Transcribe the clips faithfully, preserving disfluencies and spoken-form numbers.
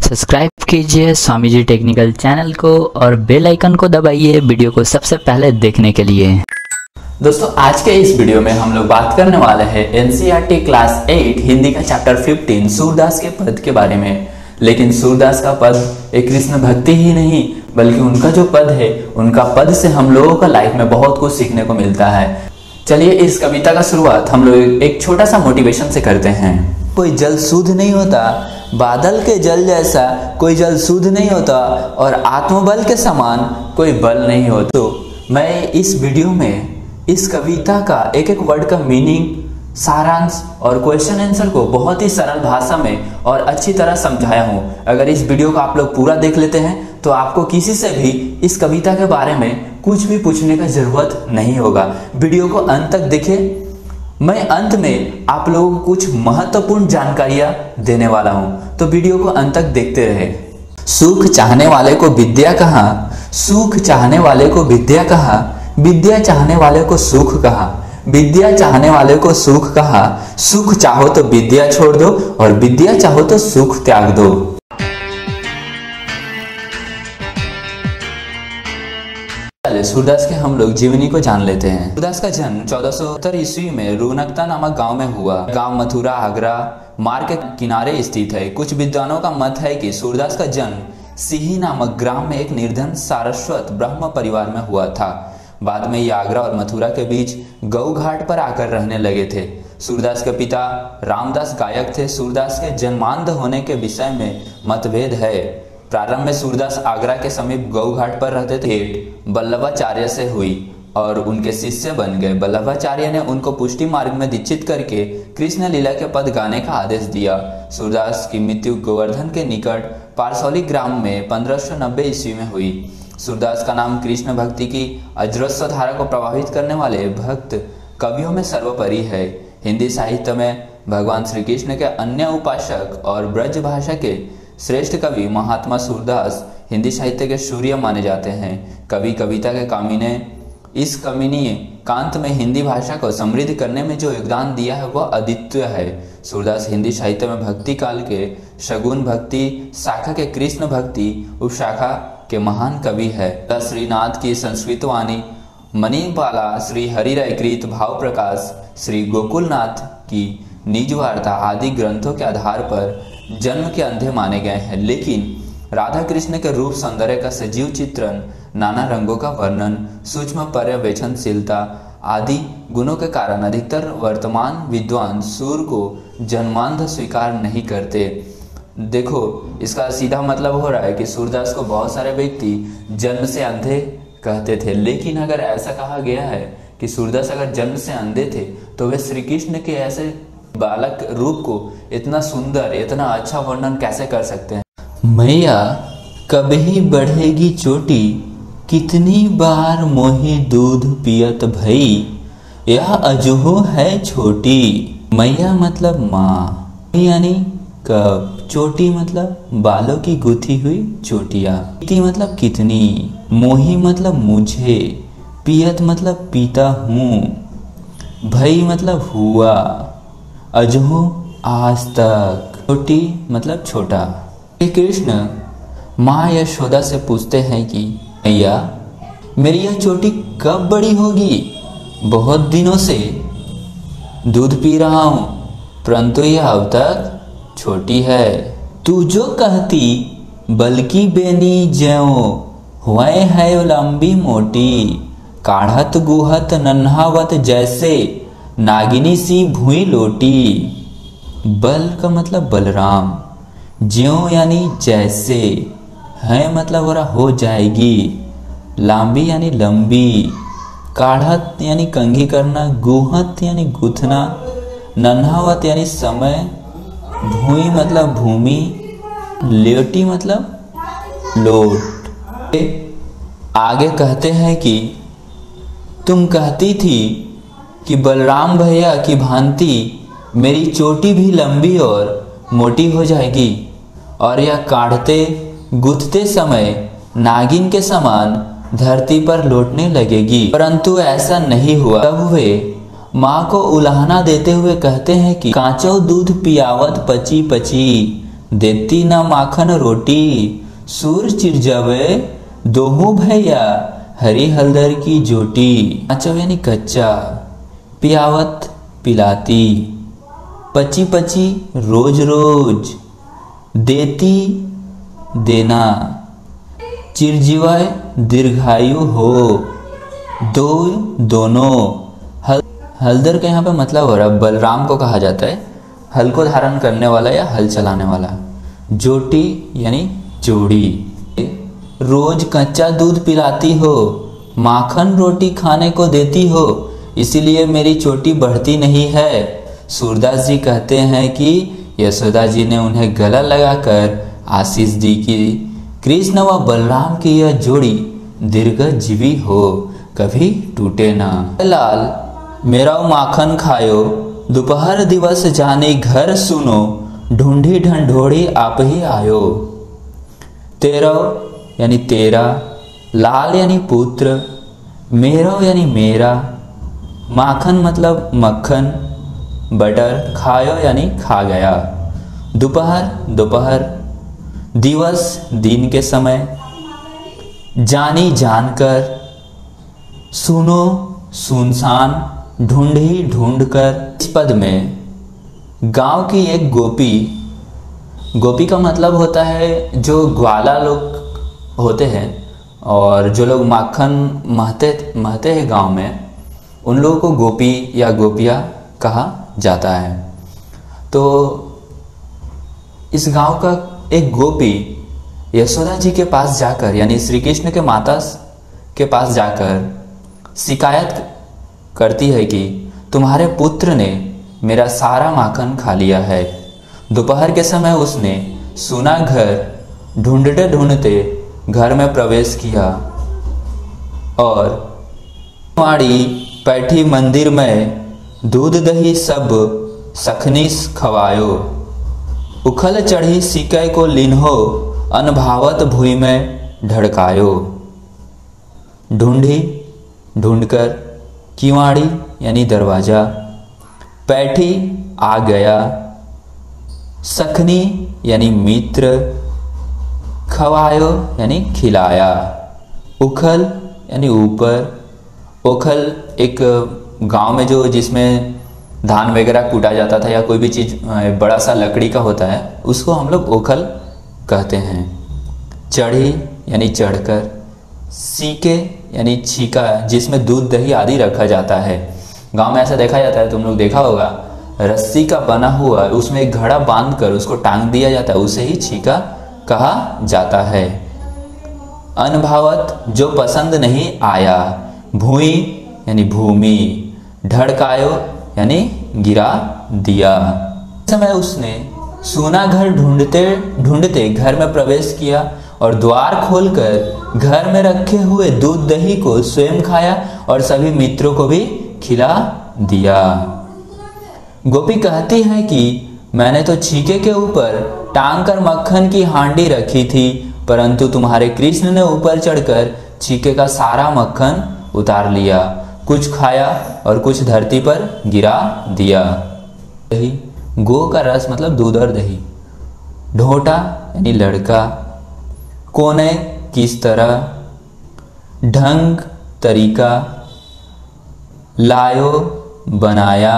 Subscribe कीजिए Swami ji technical channel को और बेल आइकन को दबाइए वीडियो को सबसे पहले देखने के लिए। दोस्तों आज के इस वीडियो में हम लोग बात करने वाले हैं एनसीईआरटी क्लास एट हिंदी का चैप्टर फिफ्टीन सूरदास के पद के बारे में। लेकिन सूरदास का पद एक कृष्ण भक्ति ही नहीं बल्कि उनका जो पद है उनका पद से हम लोगों का लाइफ में बहुत कुछ सीखने को मिलता है। चलिए इस कविता का शुरुआत हम लोग एक छोटा सा मोटिवेशन से करते हैं। कोई जल शुद्ध नहीं होता, बादल के जल जैसा कोई जल शुद्ध नहीं होता और आत्मबल के समान कोई बल नहीं होता। तो मैं इस वीडियो में इस कविता का एक एक वर्ड का मीनिंग, सारांश और क्वेश्चन आंसर को बहुत ही सरल भाषा में और अच्छी तरह समझाया हूँ। अगर इस वीडियो को आप लोग पूरा देख लेते हैं तो आपको किसी से भी इस कविता के बारे में कुछ भी पूछने का जरूरत नहीं होगा। वीडियो को अंत तक देखें। मैं अंत में आप लोगों को कुछ महत्वपूर्ण जानकारियां देने वाला हूं, तो वीडियो को अंत तक देखते रहे। सुख चाहने वाले को विद्या कहा, सुख चाहने वाले को विद्या कहा, विद्या चाहने वाले को सुख कहा, विद्या चाहने वाले को सुख कहा। सुख चाहो तो विद्या छोड़ दो और विद्या चाहो तो सुख त्याग दो। सूरदास के हम लोग जीवनी को जान लेते हैं। सूरदास का जन्म चौदह सौ सत्तर ईस्वी में रुनकता नामक गांव में हुआ। गांव मथुरा आगरा मार्ग के किनारे स्थित है। कुछ विद्वानों का मत है कि सूरदास का जन्म सिही नामक ग्राम में एक निर्धन सारस्वत ब्रह्म परिवार में हुआ था। बाद में ये आगरा और मथुरा के बीच गौ घाट पर आकर रहने लगे थे। सूरदास के पिता रामदास गायक थे। सूरदास के जन्मांध होने के विषय में मतभेद है। प्रारंभ में सूरदास आगरा के समीप गौ घाट पर रहते थे। वल्लभाचार्य से हुई और उनके शिष्य बन गए। वल्लभाचार्य ने उनको पुष्टि मार्ग में दीक्षित करके कृष्ण लीला के पद गाने का आदेश दिया। सूरदास की मृत्यु गोवर्धन के निकट पारसौली ग्राम में पंद्रह सौ नब्बे ईस्वी में हुई। सूरदास का नाम कृष्ण भक्ति की अजस्र धारा को प्रभावित करने वाले भक्त कवियों में सर्वोपरि है। हिंदी साहित्य में भगवान श्री कृष्ण के अन्य उपासक और ब्रज भाषा के श्रेष्ठ कवि महात्मा सूरदास हिंदी साहित्य के सूर्य माने जाते हैं। कवि कविता के कामिने इस कमिनीय कांत में हिंदी भाषा को समृद्ध करने में जो योगदान दिया है वह अद्वितीय है। सूरदास हिंदी साहित्य में भक्ति काल के शगुन भक्ति शाखा के कृष्ण भक्ति उपशाखा के महान कवि है। श्रीनाथ की संस्कृत वाणी, मणिबाला, श्री हरिरायकृत भाव प्रकाश, श्री गोकुलनाथ की निज वार्ता आदि ग्रंथों के आधार पर जन्म के अंधे माने गए हैं। लेकिन राधा कृष्ण के रूप सौंदर्य का सजीव चित्रण, नाना रंगों का वर्णन, सूक्ष्म पर्यवेक्षणशीलता आदि गुणों के कारण अधिकतर वर्तमान विद्वान सूर को जन्मांध स्वीकार नहीं करते। देखो इसका सीधा मतलब हो रहा है कि सूरदास को बहुत सारे व्यक्ति जन्म से अंधे कहते थे। लेकिन अगर ऐसा कहा गया है कि सूरदास अगर जन्म से अंधे थे तो वे श्री कृष्ण के ऐसे बालक रूप को इतना सुंदर इतना अच्छा वर्णन कैसे कर सकते हैं। मैया कभी बढ़ेगी चोटी, कितनी बार मोही दूध पियत भई, यह अजहो है छोटी। मैया मतलब माँ, यानी कब, चोटी मतलब बालों की गुथी हुई चोटियाँ, कितनी मतलब कितनी, मोही मतलब मुझे, पियत मतलब पीता हूँ, भई मतलब हुआ, अजहो आज तक, छोटी मतलब छोटा। श्री कृष्ण माँ यशोदा से पूछते हैं कि मैया मेरी यह चोटी कब बड़ी होगी? बहुत दिनों से दूध पी रहा हूँ परंतु यह अब तक छोटी है। तू जो कहती बल्कि बेनी ज्यों हुए है लंबी मोटी, काढ़त गुहत नन्हावत जैसे नागिनी सी भुई लोटी। बल का मतलब बलराम, ज्यों यानी जैसे, है मतलब हो रहा हो जाएगी, लांबी यानी लंबी, काढ़त यानी कंघी करना, गुहत यानी गुथना, नन्हावत यानी समय, भूई मतलब भूमि, लोटी मतलब लोट। आगे कहते हैं कि तुम कहती थी कि बलराम भैया की भांति मेरी चोटी भी लंबी और मोटी हो जाएगी और यह काढ़ते गुथते समय नागिन के समान धरती पर लौटने लगेगी। परंतु ऐसा नहीं हुआ। तब वे माँ को उलाहना देते हुए कहते हैं कि कांचो दूध पियावत पची पची, देती न माखन रोटी, सूर चिरजवे दोहू भैया, हरी हल्दर की जोटी। काचव यानी कच्चा, पियावत पिलाती, पची पची रोज रोज, देती देना, चिरजीवाय दीर्घायु हो, दो दोनों। हल हल्दर का यहाँ पे मतलब हो रहा है बलराम को कहा जाता है, हल को धारण करने वाला या हल चलाने वाला। जोटी यानी जोड़ी, रोज कच्चा दूध पिलाती हो, माखन रोटी खाने को देती हो, इसीलिए मेरी चोटी बढ़ती नहीं है। सूरदास जी कहते हैं कि यशोदा जी ने उन्हें गला लगाकर आशीष दी कि कृष्ण व बलराम की यह जोड़ी दीर्घजीवी हो, कभी टूटे ना। लाल मेरा माखन खायो, दोपहर दिवस जाने घर सुनो, ढूंढी ढंढोड़ी आप ही आयो। तेरा यानी तेरा, लाल यानी पुत्र, मेरो यानी मेरा, माखन मतलब मक्खन, बटर, खायो यानी खा गया, दोपहर दोपहर, दिवस दिन के समय, जानी जानकर, सुनो सुनसान, ढूंढी ढूंढकर। इस पद में गांव की एक गोपी, गोपी का मतलब होता है जो ग्वाला लोग होते हैं और जो लोग माखन महते महते हैं गांव में, उन लोगों को गोपी या गोपिया कहा जाता है। तो इस गांव का एक गोपी यशोदा जी के पास जाकर, यानी श्री कृष्ण के माता के पास जाकर शिकायत करती है कि तुम्हारे पुत्र ने मेरा सारा माखन खा लिया है। दोपहर के समय उसने सुना घर ढूंढते ढूंढते घर में प्रवेश किया और वाड़ी बैठी मंदिर में, दूध दही सब सखनीस खवायो, उखल चढ़ी सिकै को लिन्हो, अनभावत भूमि में ढड़कायो। ढूंढी ढूंढकर, किवाड़ी यानी दरवाजा, पैठी आ गया, सखनी यानी मित्र, खवायो यानी खिलाया, उखल यानी ऊपर। ओखल एक गांव में जो जिसमें धान वगैरह कूटा जाता था या कोई भी चीज़ बड़ा सा लकड़ी का होता है, उसको हम लोग ओखल कहते हैं। चढ़ी यानी चढ़कर, सीके यानी छीका जिसमें दूध दही आदि रखा जाता है। गांव में ऐसा देखा जाता है, तुम लोग देखा होगा, रस्सी का बना हुआ उसमें एक घड़ा बांध कर उसको टांग दिया जाता है, उसे ही छीका कहा जाता है। अनभावत जो पसंद नहीं आया, भूमि यानी भूमि, ढड़कायो यानी गिरा दिया। समय उसने सोना घर ढूंढते ढूंढते घर में प्रवेश किया और द्वार खोलकर घर में रखे हुए दूध दही को स्वयं खाया और सभी मित्रों को भी खिला दिया। गोपी कहती है कि मैंने तो छीके के ऊपर टांग कर मक्खन की हांडी रखी थी, परंतु तुम्हारे कृष्ण ने ऊपर चढ़कर छीके का सारा मक्खन उतार लिया, कुछ खाया और कुछ धरती पर गिरा दिया। दही, गो का रस मतलब दूध और दही। ढोटा यानी लड़का, कोने किस तरह, ढंग तरीका, लायो बनाया,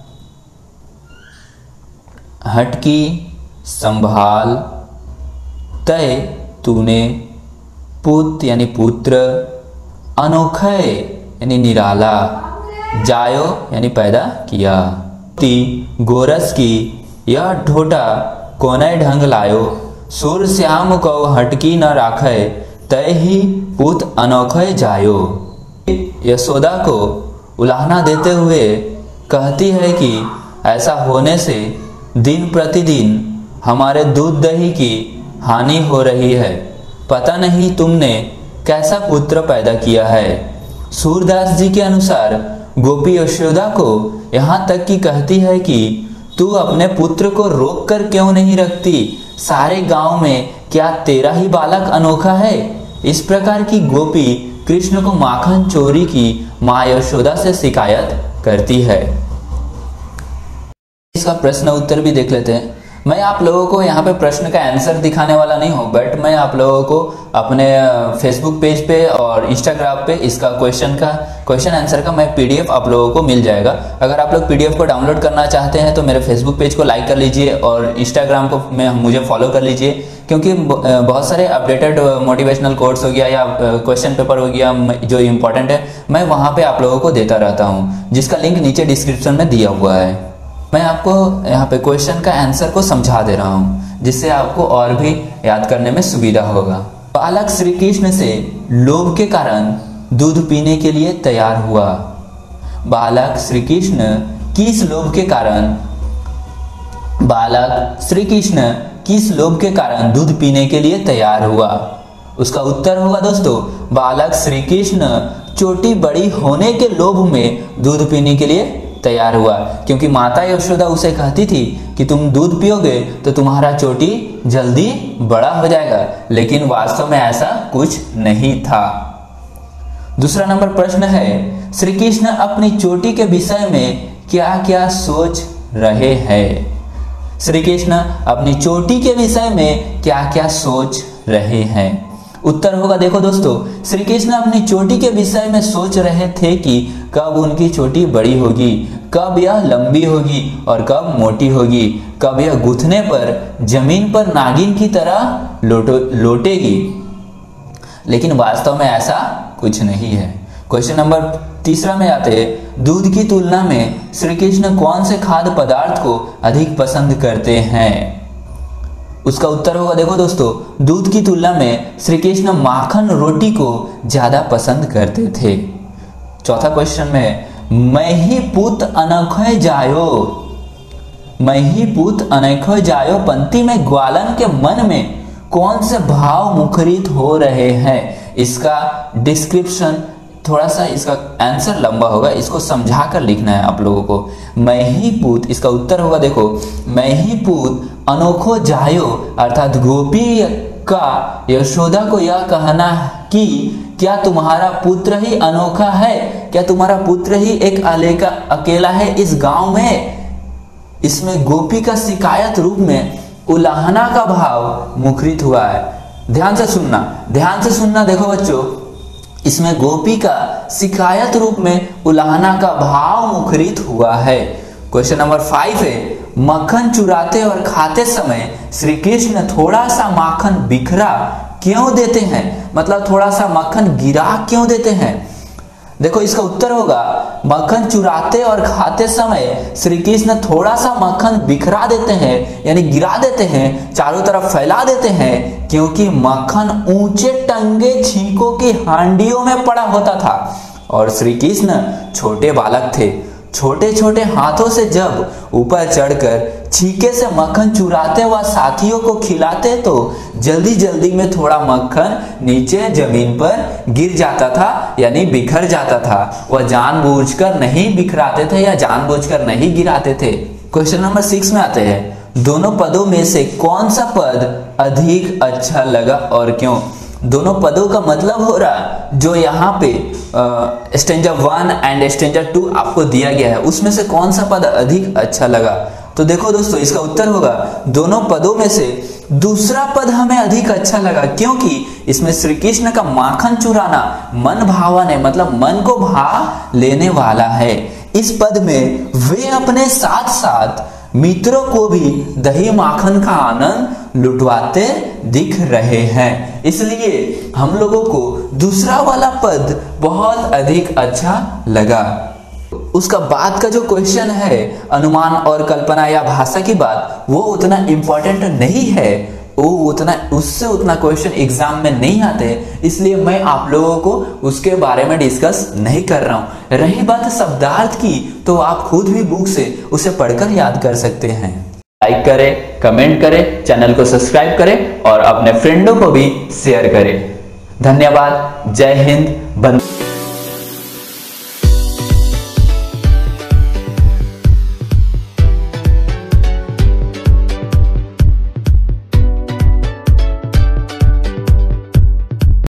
हटकी संभाल, तय तूने, पुत यानी पुत्र, अनोखे यानी निराला, जायो यानी पैदा किया। ती गोरस की यह ढोटा कोने ढंग लायो, सूर श्याम को हटकी न राखे, तय ही पुत अनोखे जायो। यशोदा को उलाहना देते हुए कहती है कि ऐसा होने से दिन प्रतिदिन हमारे दूध दही की हानि हो रही है, पता नहीं तुमने कैसा पुत्र पैदा किया है। सूरदास जी के अनुसार गोपी यशोदा को यहाँ तक कि कहती है कि तू अपने पुत्र को रोक कर क्यों नहीं रखती, सारे गांव में क्या तेरा ही बालक अनोखा है। इस प्रकार की गोपी कृष्ण को माखन चोरी की माँ यशोदा से शिकायत करती है। इसका प्रश्न उत्तर भी देख लेते हैं। मैं आप लोगों को यहाँ पे प्रश्न का आंसर दिखाने वाला नहीं हूँ, बट मैं आप लोगों को अपने फेसबुक पेज पे और इंस्टाग्राम पे इसका क्वेश्चन का क्वेश्चन आंसर का मैं पीडीएफ आप लोगों को मिल जाएगा। अगर आप लोग पीडीएफ को डाउनलोड करना चाहते हैं तो मेरे फेसबुक पेज को लाइक कर लीजिए और इंस्टाग्राम को में मुझे फॉलो कर लीजिए, क्योंकि बहुत सारे अपडेटेड मोटिवेशनल कोर्स हो गया या क्वेश्चन पेपर हो गया जो इम्पोर्टेंट है, मैं वहाँ पे आप लोगों को देता रहता हूँ, जिसका लिंक नीचे डिस्क्रिप्शन में दिया हुआ है। मैं आपको यहाँ पे क्वेश्चन का आंसर को समझा दे रहा हूँ, जिससे आपको और भी याद करने में सुविधा होगा। बालक श्री कृष्ण से लोभ के कारण दूध पीने के लिए तैयार हुआ। बालक श्री कृष्ण किस लोभ के कारण बालक श्री कृष्ण किस लोभ के कारण दूध पीने के लिए तैयार हुआ? उसका उत्तर होगा दोस्तों, बालक श्री कृष्ण चोटी बड़ी होने के लोभ में दूध पीने के लिए तैयार हुआ, क्योंकि माता यशोदा उसे कहती थी कि तुम दूध पियोगे तो तुम्हारा चोटी जल्दी बड़ा हो जाएगा, लेकिन वास्तव में ऐसा कुछ नहीं था। दूसरा नंबर प्रश्न है, श्री कृष्ण अपनी चोटी के विषय में क्या क्या सोच रहे हैं? श्री कृष्ण अपनी चोटी के विषय में क्या क्या सोच रहे हैं? उत्तर होगा, देखो दोस्तों, श्री कृष्ण अपनी चोटी के विषय में सोच रहे थे कि कब उनकी चोटी बड़ी होगी, कब यह लंबी होगी और कब मोटी होगी, कब यह गुथने पर जमीन पर नागिन की तरह लोटो लोटेगी। लेकिन वास्तव में ऐसा कुछ नहीं है। क्वेश्चन नंबर तीसरा में आते हैं, दूध की तुलना में श्री कृष्ण कौन से खाद्य पदार्थ को अधिक पसंद करते हैं? उसका उत्तर होगा, देखो दोस्तों, दूध की तुलना में श्री कृष्ण माखन रोटी को ज्यादा पसंद करते थे। चौथा क्वेश्चन में, मैं ही पुत अनखो जायो मैं ही पुत अनखो जायो पंक्ति में ग्वालन के मन में कौन से भाव मुखरित हो रहे हैं? इसका डिस्क्रिप्शन थोड़ा सा, इसका आंसर लंबा होगा, इसको समझा कर लिखना है आप लोगों को। मैं ही पूत, इसका उत्तर होगा, देखो, मैं ही पूत अनोखो जायो अर्थात गोपी का यशोदा को यह कहना कि क्या तुम्हारा पुत्र ही अनोखा है, क्या तुम्हारा पुत्र ही एक अलेका अकेला है इस गांव में? इसमें गोपी का शिकायत रूप में उलाहना का भाव मुखरित हुआ है। ध्यान से सुनना, ध्यान से सुनना, देखो बच्चों, इसमें गोपी का शिकायत रूप में उलाहना का भाव मुखरित हुआ है। क्वेश्चन नंबर फाइव है, मक्खन चुराते और खाते समय श्री कृष्ण थोड़ा सा माखन बिखरा क्यों देते हैं? मतलब थोड़ा सा मक्खन गिरा क्यों देते हैं? देखो, इसका उत्तर होगा, मक्खन चुराते और खाते समय श्री कृष्ण थोड़ा सा मक्खन बिखरा देते हैं, यानी गिरा देते हैं, चारों तरफ फैला देते हैं, क्योंकि मक्खन ऊंचे टंगे छींकों की हांडियों में पड़ा होता था और श्री कृष्ण छोटे बालक थे। छोटे छोटे हाथों से जब ऊपर चढ़कर छीके से मक्खन चुराते व साथियों को खिलाते तो जल्दी जल्दी में थोड़ा मक्खन नीचे जमीन पर गिर जाता था, यानी बिखर जाता था। वह जानबूझकर नहीं बिखराते थे या जानबूझकर नहीं गिराते थे। क्वेश्चन नंबर सिक्स में आते हैं, दोनों पदों में से कौन सा पद अधिक अच्छा लगा और क्यों? दोनों पदों का मतलब हो रहा जो यहाँ पे stanza one and stanza two आपको दिया गया है, उसमें से कौन सा पद अधिक अच्छा लगा? तो देखो दोस्तों, इसका उत्तर होगा, दोनों पदों में से दूसरा पद हमें अधिक अच्छा लगा, क्योंकि इसमें श्री कृष्ण का माखन चुराना मन भावन है, मतलब मन को भा लेने वाला है। इस पद में वे अपने साथ साथ मित्रों को भी दही माखन का आनंद लुटवाते दिख रहे हैं, इसलिए हम लोगों को दूसरा वाला पद बहुत अधिक अच्छा लगा। उसका बाद का जो क्वेश्चन है अनुमान और कल्पना या भाषा की बात, वो उतना इम्पोर्टेंट नहीं है, वो उतना उससे उतना क्वेश्चन एग्जाम में नहीं आते, इसलिए मैं आप लोगों को उसके बारे में डिस्कस नहीं कर रहा हूं। रही बात शब्दार्थ की, तो आप खुद भी बुक से उसे पढ़कर याद कर सकते हैं। लाइक करें, कमेंट करें, चैनल को सब्सक्राइब करें और अपने फ्रेंडों को भी शेयर करें। धन्यवाद। जय हिंद। बंद।